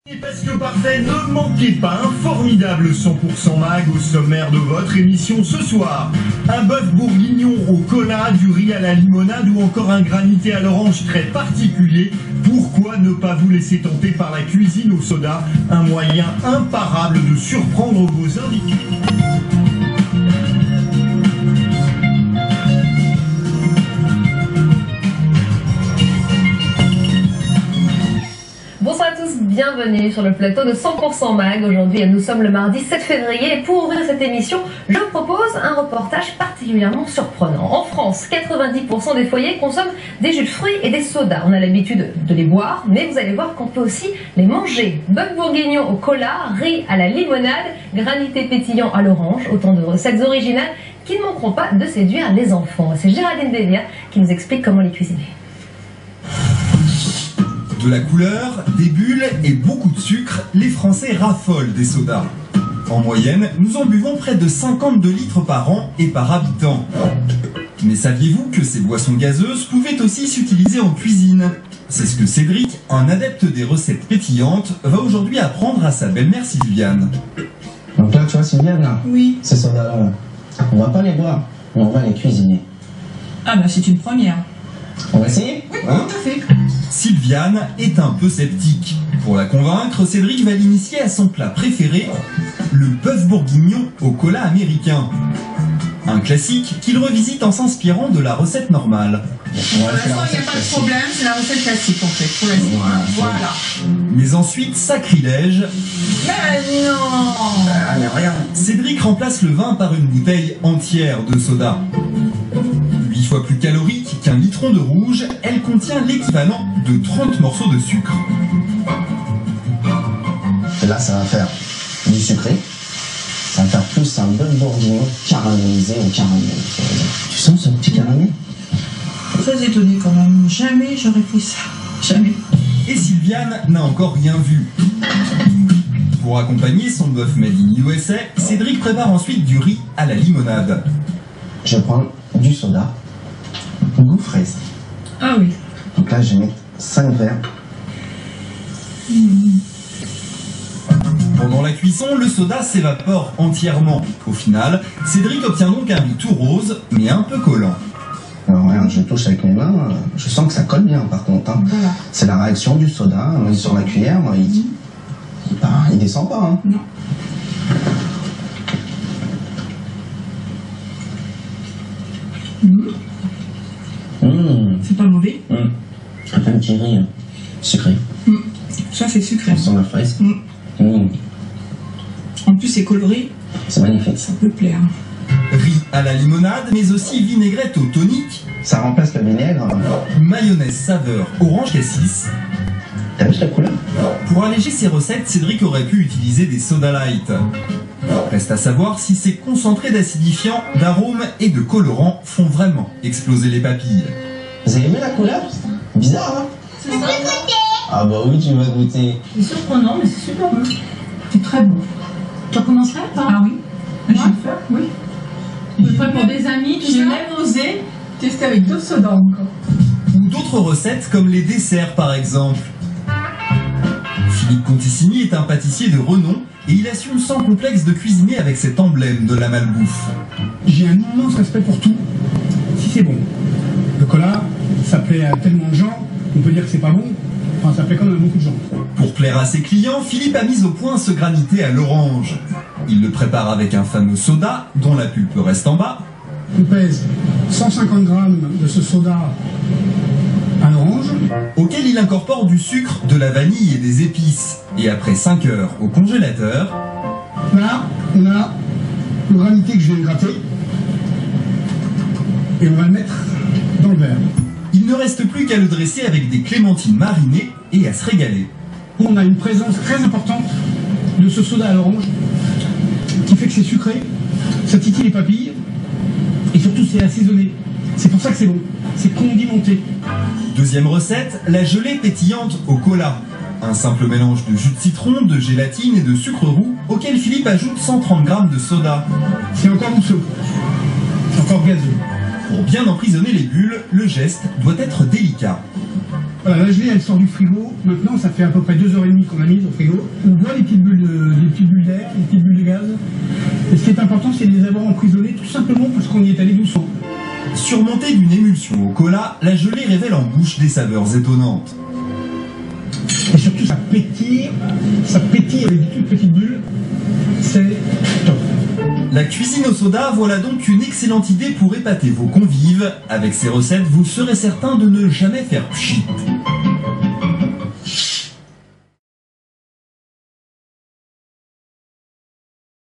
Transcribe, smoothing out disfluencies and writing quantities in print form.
Et parce que parfait, ne manquez pas un formidable 100% mag au sommaire de votre émission ce soir. Un bœuf bourguignon au cola, du riz à la limonade ou encore un granité à l'orange très particulier. Pourquoi ne pas vous laisser tenter par la cuisine au soda, un moyen imparable de surprendre vos invités. Bonsoir à tous, bienvenue sur le plateau de 100% mag. Aujourd'hui, nous sommes le mardi 7 février et pour ouvrir cette émission, je vous propose un reportage particulièrement surprenant. En France, 90% des foyers consomment des jus de fruits et des sodas. On a l'habitude de les boire, mais vous allez voir qu'on peut aussi les manger. Bœuf bourguignon au cola, riz à la limonade, granité pétillant à l'orange, autant de recettes originales qui ne manqueront pas de séduire les enfants. C'est Géraldine Bélière qui nous explique comment les cuisiner. De la couleur, des bulles et beaucoup de sucre, les Français raffolent des sodas. En moyenne, nous en buvons près de 52 litres par an et par habitant. Mais saviez-vous que ces boissons gazeuses pouvaient aussi s'utiliser en cuisine? C'est ce que Cédric, un adepte des recettes pétillantes, va aujourd'hui apprendre à sa belle-mère Sylviane. Donc là, tu vois Sylviane, là, oui. ces sodas-là, on va pas les boire, mais on va les cuisiner. Ah bah c'est une première. On va essayer? Oui, Hein? tout à fait. Sylviane est un peu sceptique. Pour la convaincre, Cédric va l'initier à son plat préféré, le bœuf bourguignon au cola américain. Un classique qu'il revisite en s'inspirant de la recette normale. On va Pour faire l'instant, il n'y a pas de classique. problème, c'est la recette classique en fait, pour l'instant. Voilà. Mais ensuite, sacrilège, Mais non. Ah, mais regarde. Cédric remplace le vin par une bouteille entière de soda. 8 fois plus calorique qu'un litron de rouge, elle contient l'équivalent de 30 morceaux de sucre. Et là, ça va faire du sucré. Ça va faire plus un bœuf bourguignon caramélisé au caramel. Tu sens ce petit caramel? Très étonné quand même. Jamais j'aurais fait ça. Jamais. Et Sylviane n'a encore rien vu. Pour accompagner son bœuf made in USA, Cédric prépare ensuite du riz à la limonade. Je vais prendre du soda, goût fraise. Ah oui. Donc là, je vais mettre 5 verres. Pendant la cuisson, le soda s'évapore entièrement. Au final, Cédric obtient donc un riz tout rose, mais un peu collant. Alors, regarde, je touche avec mes mains, je sens que ça colle bien par contre. Hein. Voilà. C'est la réaction du soda sur la cuillère, il descend pas. Hein. Non. C'est pas mauvais. Ça fait un petit riz sucré. Ça c'est sucré. On sent la fraise. En plus c'est coloré, C'est magnifique. ça peut plaire. Riz à la limonade, mais aussi vinaigrette au tonique, Ça remplace le vinaigre. mayonnaise saveur orange cassis. T'as vu la couleur? Pour alléger ses recettes, Cédric aurait pu utiliser des soda light. Reste à savoir si ces concentrés d'acidifiants, d'arômes et de colorants font vraiment exploser les papilles. Vous avez aimé la couleur? Bizarre, hein? C'est ça. Ah bah oui, tu vas goûter. C'est surprenant mais c'est super bon. C'est très bon. Tu recommencerais pas? Ah oui. Je vais le faire, oui. Je le ferai pour des amis, tout J'ai ça. même osé tester avec d'autres sodas encore. Ou d'autres recettes comme les desserts par exemple. Philippe Conticini est un pâtissier de renom et il assume sans complexe de cuisiner avec cet emblème de la malbouffe. J'ai un immense respect pour tout, si c'est bon. Le cola, ça plaît à tellement de gens, on peut dire que c'est pas bon, enfin ça plaît quand même à beaucoup de gens. Pour plaire à ses clients, Philippe a mis au point ce granité à l'orange. Il le prépare avec un fameux soda dont la pulpe reste en bas, On pèse 150 grammes de ce soda à l'orange, auquel il incorpore du sucre, de la vanille et des épices. Et après 5 heures au congélateur, là on a le granité que je viens de gratter, et on va le mettre dans le verre. il ne reste plus qu'à le dresser avec des clémentines marinées et à se régaler. On a une présence très importante de ce soda à l'orange, qui fait que c'est sucré, ça titille les papilles, et surtout c'est assaisonné. C'est pour ça que c'est bon, c'est condimenté. Deuxième recette, la gelée pétillante au cola. Un simple mélange de jus de citron, de gélatine et de sucre roux auquel Philippe ajoute 130 grammes de soda. C'est encore mousseux, c'est encore gazeux. Pour bien emprisonner les bulles, le geste doit être délicat. Voilà, la gelée, elle sort du frigo. Maintenant, ça fait à peu près 2h30 qu'on l'a mise au frigo. On voit les petites bulles d'air, les petites bulles de gaz. Et ce qui est important, c'est de les avoir emprisonnées, tout simplement parce qu'on y est allé doucement. Surmontée d'une émulsion au cola, la gelée révèle en bouche des saveurs étonnantes. Et surtout, ça pétille avec des toutes petites bulles. C'est top. La cuisine au soda, voilà donc une excellente idée pour épater vos convives. Avec ces recettes, vous serez certain de ne jamais faire pchit.